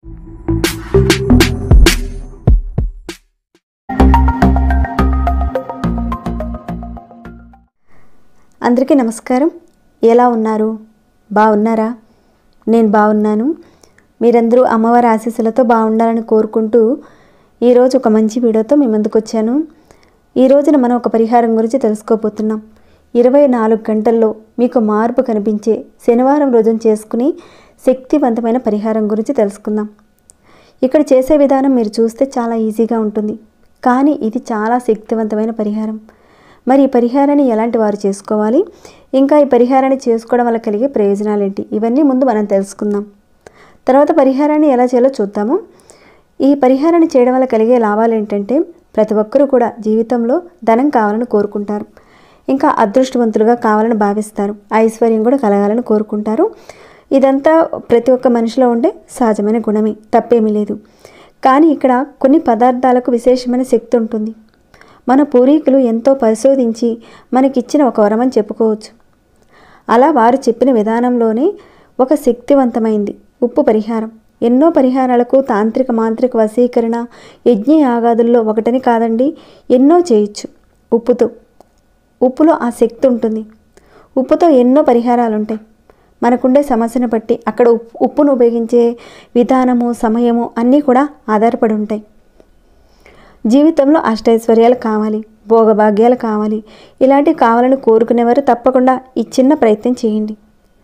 అందరికీ నమస్కారం. ఎలా ఉన్నారు? బాగున్నారా? నేను బాగున్నాను. మీరందరూ అమ్మవారి ఆశీస్సులతో బాగుండాలని కోరుకుంటూ ఈరోజు ఒక మంచి వీడియోతో మీ ముందుకు వచ్చాను. ఈ రోజున మనం ఒక పరిహారం గురించి తెలుసుకోబోతున్నాం. 24 గంటల్లో మీకు మార్పు కనిపించే శనివారం రోజున చేసుకుని శక్తివంతమైన పరిహారం గురించి తెలుసుకుందాం. ఇక్కడ చేసే విధానం మీరు చూస్తే చాలా ఈజీగా ఉంటుంది, కానీ ఇది చాలా శక్తివంతమైన పరిహారం. మరి ఈ పరిహారాన్ని ఎలాంటి వారు చేసుకోవాలి, ఇంకా ఈ పరిహారాన్ని చేసుకోవడం వల్ల కలిగే ప్రయోజనాలు ఏంటి, ఇవన్నీ ముందు మనం తెలుసుకుందాం. తర్వాత పరిహారాన్ని ఎలా చేయాలో చూద్దాము. ఈ పరిహారాన్ని చేయడం వల్ల కలిగే లాభాలు ఏంటంటే, ప్రతి ఒక్కరూ కూడా జీవితంలో ధనం కావాలని కోరుకుంటారు, ఇంకా అదృష్టవంతులుగా కావాలని భావిస్తారు, ఐశ్వర్యం కూడా కలగాలని కోరుకుంటారు. ఇదంతా ప్రతి ఒక్క మనిషిలో ఉండే సహజమైన గుణమే, తప్పేమీ లేదు. కానీ ఇక్కడ కొన్ని పదార్థాలకు విశేషమైన శక్తి ఉంటుంది. మన పూర్వీకులు ఎంతో పరిశోధించి మనకిచ్చిన ఒక వరం అని చెప్పుకోవచ్చు. అలా వారు చెప్పిన విధానంలోనే ఒక శక్తివంతమైంది ఉప్పు పరిహారం. ఎన్నో పరిహారాలకు తాంత్రిక మాంత్రిక వశీకరణ యజ్ఞ యాగాదుల్లో ఒకటని కాదండి, ఎన్నో చేయొచ్చు ఉప్పులో ఆ శక్తి ఉంటుంది. ఉప్పుతో ఎన్నో పరిహారాలు ఉంటాయి. మనకుండే సమస్యను బట్టి అక్కడ ఉప్పును ఉపయోగించే విధానము, సమయము అన్నీ కూడా ఆధారపడి ఉంటాయి. జీవితంలో అష్టైశ్వర్యాలు కావాలి, భోగభాగ్యాలు కావాలి, ఇలాంటివి కావాలని కోరుకునేవారు తప్పకుండా ఈ చిన్న ప్రయత్నం చేయండి.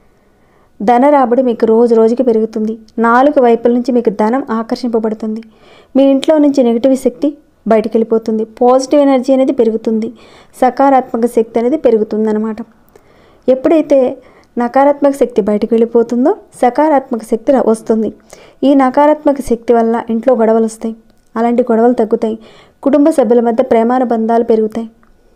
ధన రాబడి మీకు రోజు రోజుకి పెరుగుతుంది. 4 వైపుల నుంచి మీకు ధనం ఆకర్షింపబడుతుంది. మీ ఇంట్లో నుంచి నెగిటివ్ శక్తి బయటికి వెళ్ళిపోతుంది. పాజిటివ్ ఎనర్జీ అనేది పెరుగుతుంది. సకారాత్మక శక్తి అనేది పెరుగుతుంది అన్నమాట. ఎప్పుడైతే నకారాత్మక శక్తి బయటకు వెళ్ళిపోతుందో సకారాత్మక శక్తి వస్తుంది. ఈ నకారాత్మక శక్తి వల్ల ఇంట్లో గొడవలు వస్తాయి. అలాంటి గొడవలు తగ్గుతాయి. కుటుంబ సభ్యుల మధ్య ప్రేమానుబంధాలు పెరుగుతాయి.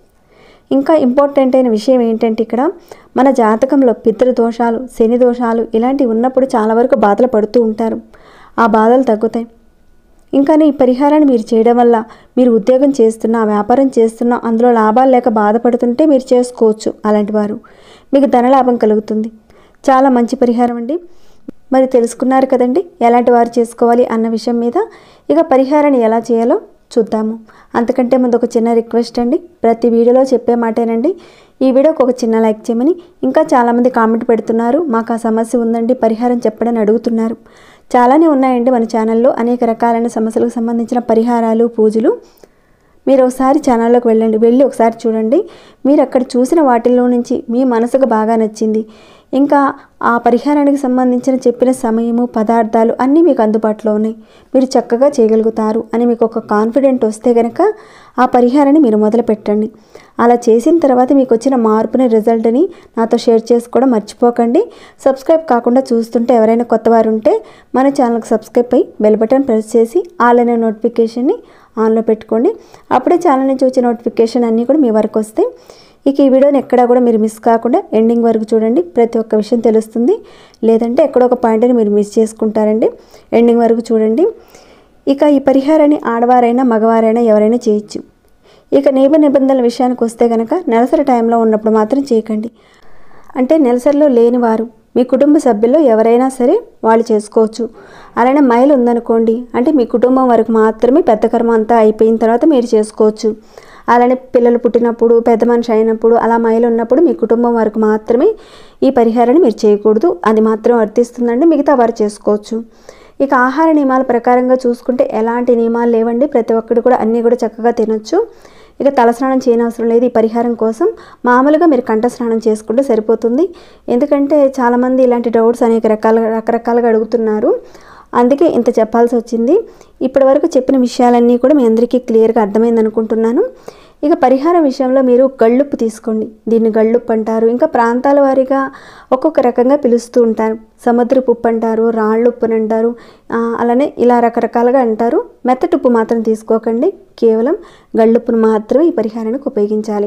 ఇంకా ఇంపార్టెంట్ అయిన విషయం ఏంటంటే, ఇక్కడ మన జాతకంలో పితృదోషాలు, శని దోషాలు ఇలాంటివి ఉన్నప్పుడు చాలా వరకు బాధలు పడుతూ ఉంటారు. ఆ బాధలు తగ్గుతాయి. ఇంకా ఈ పరిహారాన్ని మీరు చేయడం వల్ల మీరు ఉద్యోగం చేస్తున్నా, వ్యాపారం చేస్తున్నా, అందులో లాభాలు లేక బాధపడుతుంటే మీరు చేసుకోవచ్చు. అలాంటి వారు మీకు ధనలాభం కలుగుతుంది. చాలా మంచి పరిహారం అండి. మరి తెలుసుకున్నారు కదండి ఎలాంటి వారు చేసుకోవాలి అన్న విషయం మీద. ఇక పరిహారాన్ని ఎలా చేయాలో చూద్దాము. అంతకంటే ముందు ఒక చిన్న రిక్వెస్ట్ అండి, ప్రతి వీడియోలో చెప్పే మాటేనండి. ఈ వీడియోకి ఒక చిన్న లైక్ చేయమని. ఇంకా చాలామంది కామెంట్ పెడుతున్నారు, మాకు ఆ సమస్య ఉందండి పరిహారం చెప్పడని అడుగుతున్నారు. చాలానే ఉన్నాయండి మన ఛానల్లో అనేక రకాలైన సమస్యలకు సంబంధించిన పరిహారాలు, పూజలు. మీరు ఒకసారి ఛానల్లోకి వెళ్ళి ఒకసారి చూడండి. మీరు అక్కడ చూసిన వాటిల్లో నుంచి మీ మనసుకు బాగా నచ్చింది, ఇంకా ఆ పరిహారానికి సంబంధించిన చెప్పిన సమయము, పదార్థాలు అన్నీ మీకు అందుబాటులో ఉన్నాయి, మీరు చక్కగా చేయగలుగుతారు అని మీకు ఒక కాన్ఫిడెంట్ వస్తే కనుక ఆ పరిహారాన్ని మీరు మొదలు పెట్టండి. అలా చేసిన తర్వాత మీకు వచ్చిన మార్పుని, రిజల్ట్ని నాతో షేర్ చేసుకోవడం మర్చిపోకండి. సబ్స్క్రైబ్ కాకుండా చూస్తుంటే ఎవరైనా కొత్త వారు ఉంటే మన ఛానల్కి సబ్స్క్రైబ్ అయ్యి బెల్ బటన్ ప్రెస్ చేసి ఆల్ అనే నోటిఫికేషన్ని ఆన్లో పెట్టుకోండి. అప్పుడే ఛానల్ నుంచి వచ్చే నోటిఫికేషన్ అన్నీ కూడా మీ వరకు వస్తాయి. ఇక ఈ వీడియోని ఎక్కడా కూడా మీరు మిస్ కాకుండా ఎండింగ్ వరకు చూడండి, ప్రతి ఒక్క విషయం తెలుస్తుంది. లేదంటే ఎక్కడో ఒక పాయింట్ని మీరు మిస్ చేసుకుంటారండి. ఎండింగ్ వరకు చూడండి. ఇక ఈ పరిహారాన్ని ఆడవారైనా మగవారైనా ఎవరైనా చేయొచ్చు. ఇక నియమ నిబంధనల విషయానికి వస్తే కనుక నెలసరి టైంలో ఉన్నప్పుడు మాత్రం చేయకండి. అంటే నెలసరిలో లేని వారు మీ కుటుంబ సభ్యుల్లో ఎవరైనా సరే వాళ్ళు చేసుకోవచ్చు. అలానే మైలు ఉందనుకోండి, అంటే మీ కుటుంబం వరకు మాత్రమే పెద్ద కర్మ అంతా అయిపోయిన తర్వాత మీరు చేసుకోవచ్చు. అలానే పిల్లలు పుట్టినప్పుడు, పెద్ద మనిషి అయినప్పుడు, అలా మైలు ఉన్నప్పుడు మీ కుటుంబం వరకు మాత్రమే ఈ పరిహారాన్ని మీరు చేయకూడదు. అది మాత్రం వర్తిస్తుందండి, మిగతా వారు చేసుకోవచ్చు. ఇక ఆహార నియమాల ప్రకారంగా చూసుకుంటే ఎలాంటి నియమాలు లేవండి. ప్రతి ఒక్కరు కూడా అన్నీ కూడా చక్కగా తినొచ్చు. ఇక తలస్నానం చేయనవసరం లేదు. ఈ పరిహారం కోసం మామూలుగా మీరు కంఠ స్నానం చేసుకుంటే సరిపోతుంది. ఎందుకంటే చాలామంది ఇలాంటి డౌట్స్ రకరకాలుగా అడుగుతున్నారు, అందుకే ఇంత చెప్పాల్సి వచ్చింది. ఇప్పటి వరకు చెప్పిన విషయాలన్నీ కూడా మీ అందరికీ క్లియర్గా అర్థమైంది అనుకుంటున్నాను. ఇక పరిహారం విషయంలో మీరు గళ్ళుప్పు తీసుకోండి. దీన్ని గళ్ళుప్పు అంటారు. ఇంకా ప్రాంతాల వారీగా ఒక్కొక్క రకంగా పిలుస్తూ ఉంటారు. సముద్రపు ఉప్పు అంటారు, రాళ్ళు ఉప్పుని అంటారు, అలానే ఇలా రకరకాలుగా అంటారు. మెత్తటి ఉప్పు మాత్రం తీసుకోకండి, కేవలం గళ్ళుప్పును మాత్రమే ఈ పరిహారానికి ఉపయోగించాలి.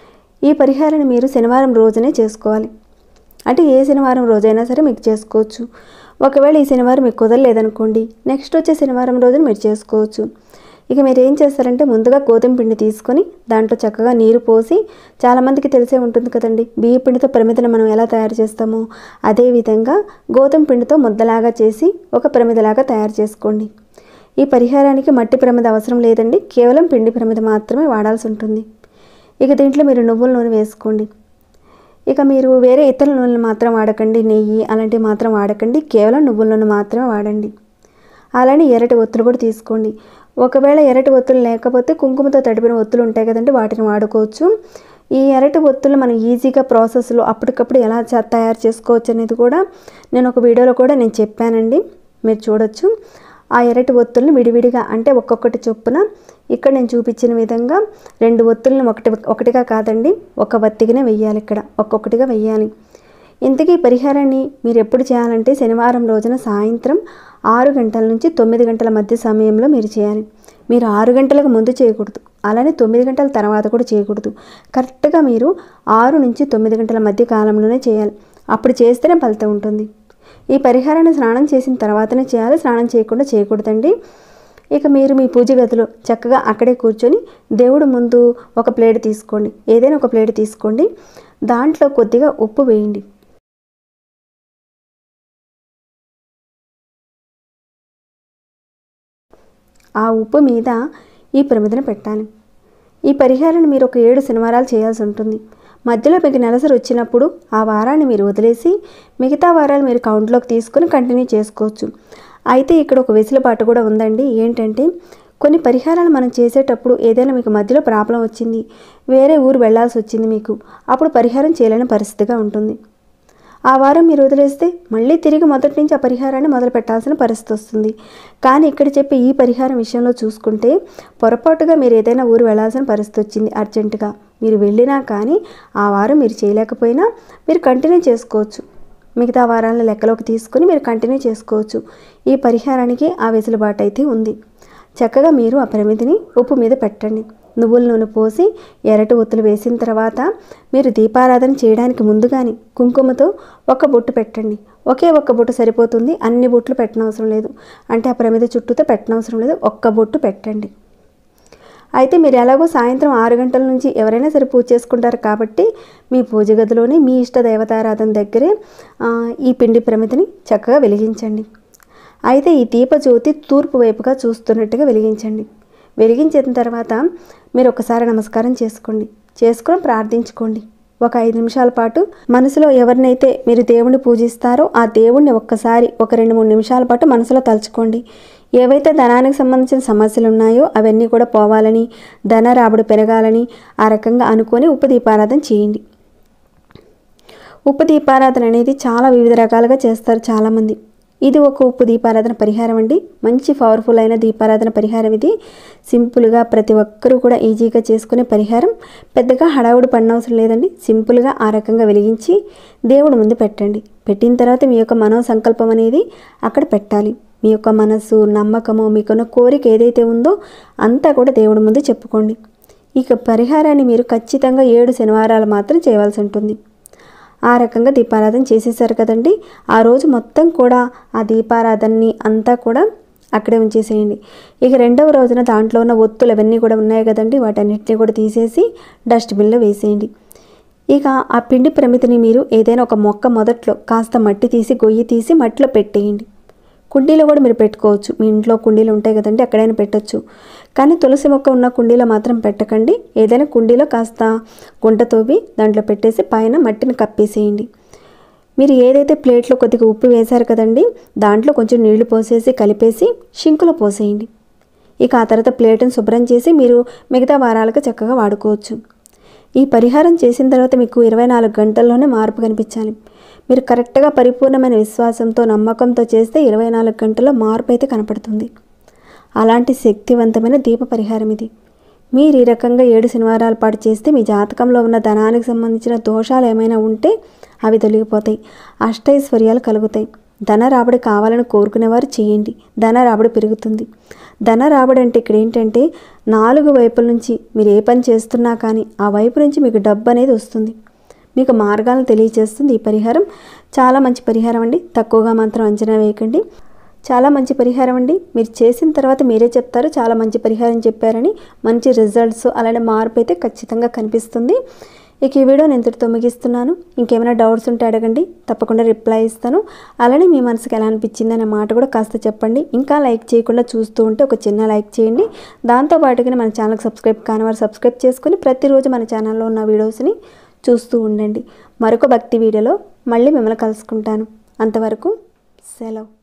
ఈ పరిహారాన్ని మీరు శనివారం రోజునే చేసుకోవాలి. అంటే ఏ శనివారం రోజైనా సరే మీకు చేసుకోవచ్చు. ఒకవేళ ఈ శనివారం మీకు కుదరలేదనుకోండి, నెక్స్ట్ వచ్చే శనివారం రోజున మీరు చేసుకోవచ్చు. ఇక మీరు ఏం చేస్తారంటే ముందుగా గోధుమ పిండి తీసుకొని దాంట్లో చక్కగా నీరు పోసి, చాలామందికి తెలిసే ఉంటుంది కదండి, బియ్య పిండితో ప్రమిదను మనం ఎలా తయారు చేస్తామో అదేవిధంగా గోధుమ పిండితో ముద్దలాగా చేసి ఒక ప్రమిదలాగా తయారు చేసుకోండి. ఈ పరిహారానికి మట్టి ప్రమిద అవసరం లేదండి, కేవలం పిండి ప్రమిద మాత్రమే వాడాల్సి ఉంటుంది. ఇక దీంట్లో మీరు నువ్వుల నూనె వేసుకోండి. ఇక మీరు వేరే ఇతర నూనెలు మాత్రం వాడకండి, నెయ్యి అలాంటివి మాత్రం వాడకండి, కేవలం నువ్వుల నూనె మాత్రమే వాడండి. అలానే ఎర్రటి ఒత్తులు కూడా తీసుకోండి. ఒకవేళ ఎర్రటి ఒత్తులు లేకపోతే కుంకుమతో తడిపిన ఒత్తులు ఉంటాయి కదండి, వాటిని వాడుకోవచ్చు. ఈ ఎర్రటి ఒత్తులు మనం ఈజీగా ప్రాసెస్లో అప్పటికప్పుడు ఎలా తయారు చేసుకోవచ్చు అనేది కూడా నేను ఒక వీడియోలో కూడా నేను చెప్పానండి, మీరు చూడొచ్చు. ఆ ఎర్రటి ఒత్తుల్ని విడివిడిగా అంటే ఒక్కొక్కటి చొప్పున ఇక్కడ నేను చూపించిన విధంగా 2 ఒత్తులను ఒకటిగా కాదండి, ఒక వత్తిగానే వెయ్యాలి, ఇక్కడ ఒక్కొక్కటిగా వెయ్యాలి. ఇంతకీ పరిహారాన్ని మీరు ఎప్పుడు చేయాలంటే శనివారం రోజున సాయంత్రం 6 గంటల నుంచి 9 గంటల మధ్య సమయంలో మీరు చేయాలి. మీరు 6 గంటలకు ముందు చేయకూడదు, అలానే 9 గంటల తర్వాత కూడా చేయకూడదు. కరెక్ట్గా మీరు 6 నుంచి 9 గంటల మధ్య కాలంలోనే చేయాలి, అప్పుడు చేస్తేనే ఫలితం ఉంటుంది. ఈ పరిహారాన్ని స్నానం చేసిన తర్వాతనే చేయాలి, స్నానం చేయకుండా చేయకూడదండి. ఇక మీరు మీ పూజ గదిలో చక్కగా అక్కడే కూర్చొని దేవుడు ముందు ఒక ప్లేట్ తీసుకోండి, ఏదైనా ఒక ప్లేట్ తీసుకోండి, దాంట్లో కొద్దిగా ఉప్పు వేయండి. ఆ ఉప్పు మీద ఈ ప్రమిదను పెట్టాలి. ఈ పరిహారాన్ని మీరు ఒక 7 శనివారాలు చేయాల్సి ఉంటుంది. మధ్యలో మీకు నెలసరి వచ్చినప్పుడు ఆ వారాన్ని మీరు వదిలేసి మిగతా వారాలు మీరు కౌంట్లోకి తీసుకొని కంటిన్యూ చేసుకోవచ్చు. అయితే ఇక్కడ ఒక వెసులుబాటు కూడా ఉందండి. ఏంటంటే కొన్ని పరిహారాలు మనం చేసేటప్పుడు ఏదైనా మీకు మధ్యలో ప్రాబ్లం వచ్చింది, వేరే ఊరు వెళ్ళాల్సి వచ్చింది మీకు, అప్పుడు పరిహారం చేయలేని పరిస్థితిగా ఉంటుంది. ఆ వారం మీరు వదిలేస్తే మళ్ళీ తిరిగి మొదటి నుంచి ఆ పరిహారాన్ని మొదలు పెట్టాల్సిన పరిస్థితి వస్తుంది. కానీ ఇక్కడ చెప్పే ఈ పరిహారం విషయంలో చూసుకుంటే పొరపాటుగా మీరు ఏదైనా ఊరు వెళ్ళాల్సిన పరిస్థితి వచ్చింది అర్జెంటుగా, మీరు వెళ్ళినా కానీ ఆ వారం మీరు చేయలేకపోయినా మీరు కంటిన్యూ చేసుకోవచ్చు. మిగతా వారాలను లెక్కలోకి తీసుకొని మీరు కంటిన్యూ చేసుకోవచ్చు. ఈ పరిహారానికి ఆ వెసులుబాటు అయితే ఉంది. చక్కగా మీరు ఆ ప్రమిదిని ఉప్పు మీద పెట్టండి. నువ్వుల నూనె పోసి ఎర్రటి ఒత్తులు వేసిన తర్వాత మీరు దీపారాధన చేయడానికి ముందుగానే కుంకుమతో ఒక బొట్టు పెట్టండి. ఒకే ఒక్క బొట్టు సరిపోతుంది, అన్ని బొట్లు పెట్టనవసరం లేదు. అంటే ఆ ప్రమిద చుట్టూతో పెట్టనవసరం లేదు, ఒక్క బొట్టు పెట్టండి. అయితే మీరు ఎలాగో సాయంత్రం 6 గంటల నుంచి ఎవరైనా సరే పూజ చేసుకుంటారు కాబట్టి మీ పూజ గదిలోనే మీ ఇష్ట దేవతారాధన దగ్గరే ఈ పిండి ప్రమిదిని చక్కగా వెలిగించండి. అయితే ఈ దీపజ్యోతి తూర్పు వైపుగా చూస్తున్నట్టుగా వెలిగించండి. వెలిగించిన తర్వాత మీరు ఒకసారి నమస్కారం చేసుకొని ప్రార్థించుకోండి. ఒక 5 నిమిషాల పాటు మనసులో ఎవరినైతే మీరు దేవుణ్ణి పూజిస్తారో ఆ దేవుణ్ణి ఒక్కసారి ఒక 2-3 నిమిషాల పాటు మనసులో తలుచుకోండి. ఏవైతే ధనానికి సంబంధించిన సమస్యలు ఉన్నాయో అవన్నీ కూడా పోవాలని, ధన రాబడి పెరగాలని ఆ రకంగా అనుకొని ఉప్పు దీపారాధన చేయండి. ఉప్పు దీపారాధన అనేది చాలా వివిధ రకాలుగా చేస్తారు చాలామంది. ఇది ఒక ఉప్పు దీపారాధన పరిహారం అండి. మంచి పవర్ఫుల్ అయిన దీపారాధన పరిహారం ఇది. సింపుల్గా ప్రతి ఒక్కరూ కూడా ఈజీగా చేసుకునే పరిహారం. పెద్దగా హడావుడి పడనవసరం లేదండి. సింపుల్గా ఆ రకంగా వెలిగించి దేవుడి ముందు పెట్టండి. పెట్టిన తర్వాత మీ యొక్క మనో సంకల్పం అనేది అక్కడ పెట్టాలి. మీ యొక్క మనసు, నమ్మకము, మీకున్న కోరిక ఏదైతే ఉందో అంతా కూడా దేవుడి ముందు చెప్పుకోండి. ఇక పరిహారాన్ని మీరు ఖచ్చితంగా 7 శనివారాలు మాత్రం చేయవలసి ఉంటుంది. ఆ రకంగా దీపారాధన చేసేసారు కదండి. ఆ రోజు మొత్తం కూడా ఆ దీపారాధనని అంతా కూడా అక్కడే ఉంచేసేయండి. ఇక 2వ రోజున దాంట్లో ఉన్న ఒత్తులు అవన్నీ కూడా ఉన్నాయి కదండి, వాటన్నిటిని కూడా తీసేసి డస్ట్బిన్లో వేసేయండి. ఇక ఆ పిండి ప్రమితిని మీరు ఏదైనా ఒక మొక్క మొదట్లో కాస్త మట్టి తీసి గొయ్యి తీసి మట్టిలో పెట్టేయండి. కుండీలో కూడా మీరు పెట్టుకోవచ్చు. మీ ఇంట్లో కుండీలు ఉంటాయి కదండి, అక్కడైనా పెట్టచ్చు. కానీ తులసి మొక్క ఉన్న కుండీలో మాత్రం పెట్టకండి. ఏదైనా కుండీలో కాస్త గుంట తవ్వి దాంట్లో పెట్టేసి పైన మట్టిని కప్పేసేయండి. మీరు ఏదైతే ప్లేట్లో కొద్దిగా ఉప్పు వేశారు కదండి, దాంట్లో కొంచెం నీళ్లు పోసేసి కలిపేసి షింకులో పోసేయండి. ఇక ఆ తర్వాత ప్లేట్ని శుభ్రం చేసి మీరు మిగతా వారాలకు చక్కగా వాడుకోవచ్చు. ఈ పరిహారం చేసిన తర్వాత మీకు 24 గంటల్లోనే మార్పు కనిపించాలి. మీరు కరెక్ట్గా పరిపూర్ణమైన విశ్వాసంతో, నమ్మకంతో చేస్తే 24 గంటల్లో మార్పు అయితే కనపడుతుంది. అలాంటి శక్తివంతమైన దీప పరిహారం ఇది. మీరు ఈ రకంగా 7 శనివారాల పాటు చేస్తే మీ జాతకంలో ఉన్న ధనానికి సంబంధించిన దోషాలు ఏమైనా ఉంటే అవి తొలగిపోతాయి. అష్టైశ్వర్యాలు కలుగుతాయి. ధన రాబడి కావాలని కోరుకునేవారు చేయండి. ధన రాబడి పెరుగుతుంది. ధన రాబడి అంటే ఇక్కడ ఏంటంటే 4 వైపుల నుంచి మీరు ఏ పని చేస్తున్నా కానీ ఆ వైపు నుంచి మీకు డబ్బు అనేది వస్తుంది. మీకు మార్గాలను తెలియజేస్తుంది ఈ పరిహారం. చాలా మంచి పరిహారం అండి. తక్కువగా మాత్రం అంచనా వేయకండి. చాలా మంచి పరిహారం అండి. మీరు చేసిన తర్వాత మీరే చెప్తారు చాలా మంచి పరిహారం చెప్పారని. మంచి రిజల్ట్స్ అలానే మార్పు అయితే ఖచ్చితంగా కనిపిస్తుంది. ఇక ఈ వీడియో నేను ఇంతటితో ముగిస్తున్నాను. ఇంకేమైనా డౌట్స్ ఉంటే అడగండి, తప్పకుండా రిప్లై ఇస్తాను. అలానే మీ మనసుకి ఎలా అనిపించింది అనే మాట కూడా కాస్త చెప్పండి. ఇంకా లైక్ చేయకుండా చూస్తూ ఉంటే ఒక చిన్న లైక్ చేయండి. దాంతోపాటుగా మన ఛానల్కి సబ్స్క్రైబ్ కాని వారు సబ్స్క్రైబ్ చేసుకుని ప్రతిరోజు మన ఛానల్లో ఉన్న వీడియోస్ని చూస్తూ ఉండండి. మరొక భక్తి వీడియోలో మళ్ళీ మిమ్మల్ని కలుసుకుంటాను. అంతవరకు సెలవు.